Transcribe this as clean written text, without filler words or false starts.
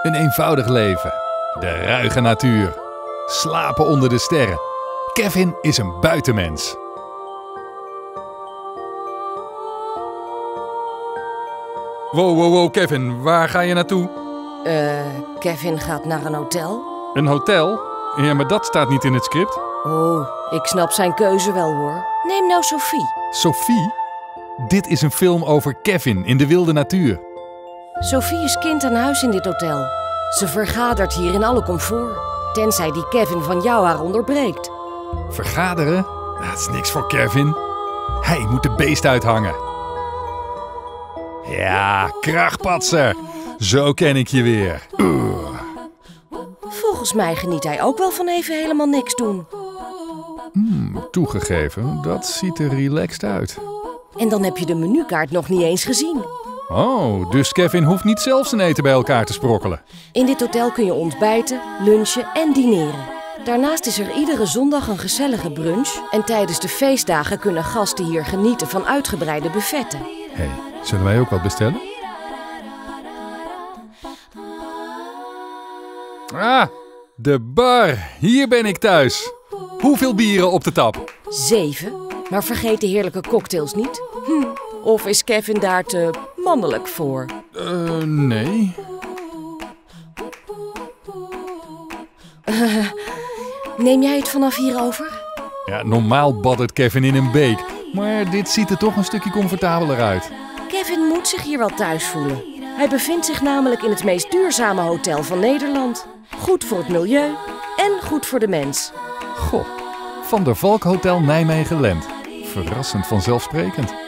Een eenvoudig leven. De ruige natuur. Slapen onder de sterren. Kevin is een buitenmens. Wow, Kevin, waar ga je naartoe? Kevin gaat naar een hotel. Een hotel? Ja, maar dat staat niet in het script. Oh, ik snap zijn keuze wel hoor. Neem nou Sophie. Sophie? Dit is een film over Kevin in de wilde natuur. Sophie is kind aan huis in dit hotel. Ze vergadert hier in alle comfort. Tenzij die Kevin van jou haar onderbreekt. Vergaderen? Dat is niks voor Kevin. Hij moet de beest uithangen. Ja, krachtpatser. Zo ken ik je weer. Volgens mij geniet hij ook wel van even helemaal niks doen. Toegegeven, dat ziet er relaxed uit. En dan heb je de menukaart nog niet eens gezien. Oh, dus Kevin hoeft niet zelf zijn eten bij elkaar te sprokkelen. In dit hotel kun je ontbijten, lunchen en dineren. Daarnaast is er iedere zondag een gezellige brunch. En tijdens de feestdagen kunnen gasten hier genieten van uitgebreide buffetten. Hé, zullen wij ook wat bestellen? Ah, de bar. Hier ben ik thuis. Hoeveel bieren op de tap? 7, maar vergeet de heerlijke cocktails niet. Of is Kevin daar te mannelijk voor? Nee. Neem jij het vanaf hier over? Ja, normaal baddert Kevin in een beek. Maar dit ziet er toch een stukje comfortabeler uit. Kevin moet zich hier wel thuis voelen. Hij bevindt zich namelijk in het meest duurzame hotel van Nederland. Goed voor het milieu en goed voor de mens. Goh, Van der Valk Hotel Nijmegen-Lent. Verrassend vanzelfsprekend.